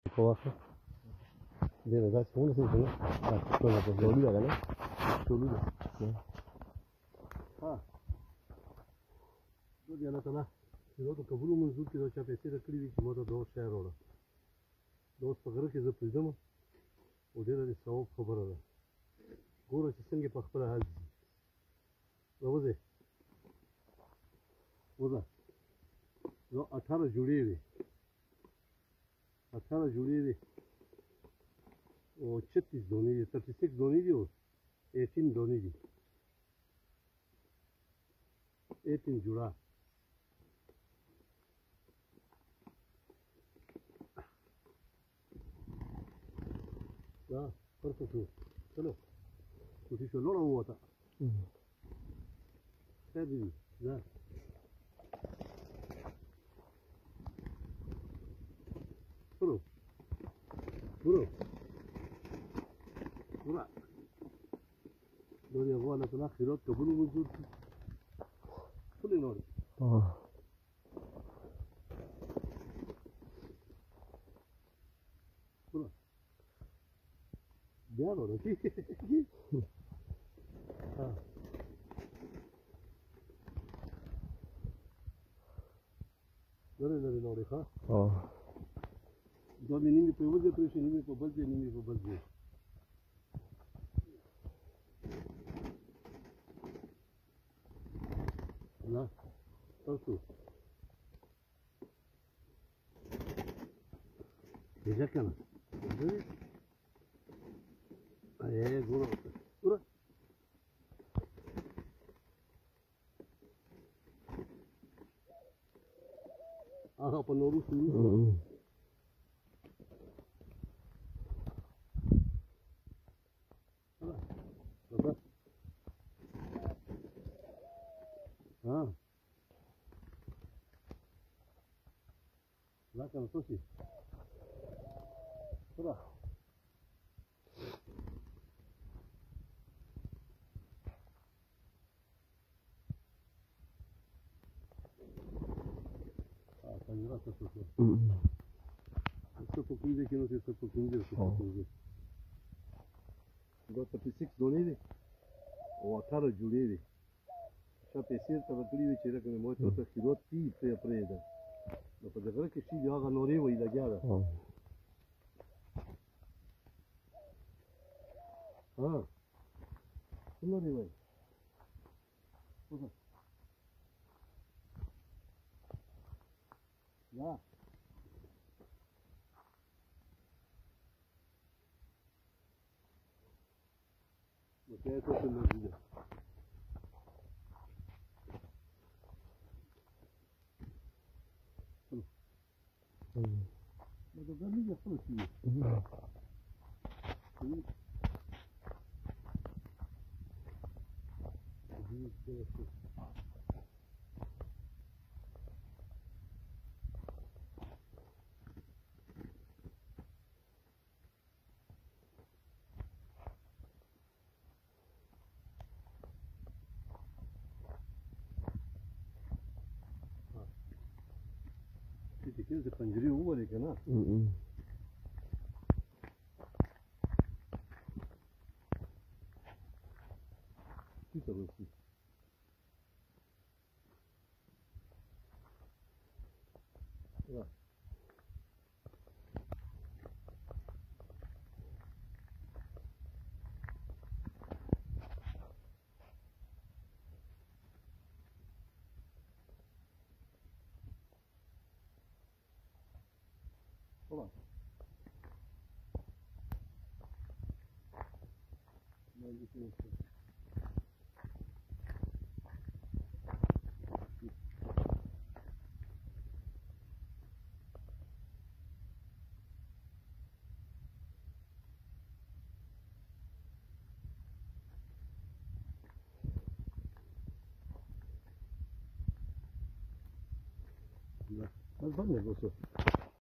Kovaca. Bine, dați unde se duce? Da, până la Florida, nu? Florida. Ha. Dodi ana tana. Pilotul că volumul în zurchi de cea pe seră clivi că mă dă 26 rola. 2 پغره کې زه پریږدم او ډېره د ثواب خبره ده ګوره چې څنګه په خپله حل ځي راوځئ وځه نو 18 جوړې وې 18 جوړې وې او 36 دونې دي 36 دونې دي او 18 دونې دي 18 جوړه Da, perfect. Hello. Così c'è l'ora vuota. Servi, da. Bro. Bro. Ora. Dori avua la tana khirot kabul mujud. Suli nori. Diavolo, chi? Ah. Dove le nori fa? Oh. Dove nimi pe uze, pe nimi pe balje, nimi pe balje. Na, tu. Deja kana. Gura. Gura. Aha, penurus dulu. Apa? Ah. Belakang tu sih. Sudah. Sto poquito che non si sta poquito, do 36 dolari o 18 giuledi. Așa pe serta la clive ce era că mi-a tot schilot tii pe preda. Dopo de vera che si gioca norevo la gara. Ah. Non arriva. Cosa? Da. Ok, questo è il video. Ma dove mi ha fatto qui? Ti chiedi se pangiri uguali che no? Sì, sta così. Olá. Mais diferença. Mas vamos, você.